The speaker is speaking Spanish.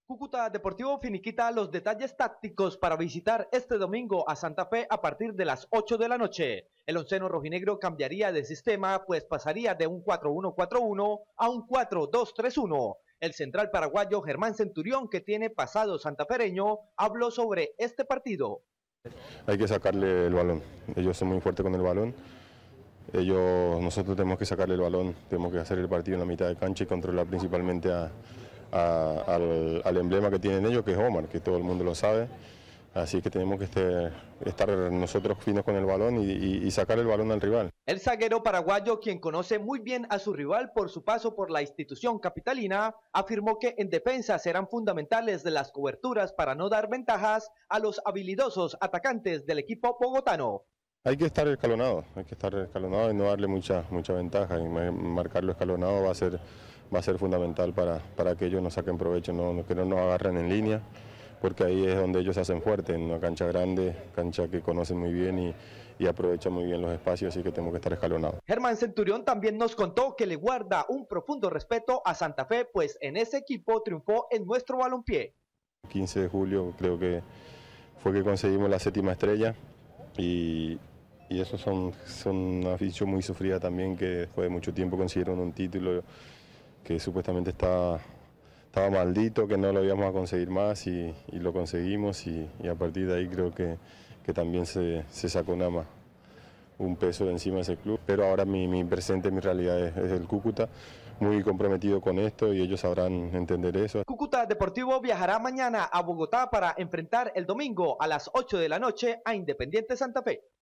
Cúcuta Deportivo finiquita los detalles tácticos para visitar este domingo a Santa Fe a partir de las 8 de la noche. El onceno rojinegro cambiaría de sistema, pues pasaría de un 4-1-4-1 a un 4-2-3-1. El central paraguayo Germán Centurión, que tiene pasado santafereño, habló sobre este partido. Hay que sacarle el balón. Ellos son muy fuertes con el balón. Nosotros tenemos que sacarle el balón, tenemos que hacer el partido en la mitad de cancha y controlar principalmente al emblema que tienen ellos, que es Omar, que todo el mundo lo sabe. Así que tenemos que estar nosotros finos con el balón y sacar el balón al rival. El zaguero paraguayo, quien conoce muy bien a su rival por su paso por la institución capitalina, afirmó que en defensa serán fundamentales de las coberturas para no dar ventajas a los habilidosos atacantes del equipo bogotano. Hay que estar escalonado y no darle mucha ventaja, y marcarlo escalonado va a ser fundamental para que ellos no saquen provecho, que no nos agarren en línea, porque ahí es donde ellos se hacen fuertes, en una cancha grande, cancha que conocen muy bien y aprovechan muy bien los espacios, así que tenemos que estar escalonados. Germán Centurión también nos contó que le guarda un profundo respeto a Santa Fe, pues en ese equipo triunfó en nuestro balompié. El 15 de julio creo que fue que conseguimos la 7ª estrella y eso son una afición muy sufrida también, que después de mucho tiempo consiguieron un título que supuestamente estaba maldito, que no lo íbamos a conseguir más y lo conseguimos y a partir de ahí creo que también se sacó un peso de encima de ese club. Pero ahora mi presente, mi realidad es el Cúcuta, muy comprometido con esto y ellos sabrán entender eso. Cúcuta Deportivo viajará mañana a Bogotá para enfrentar el domingo a las 8 de la noche a Independiente Santa Fe.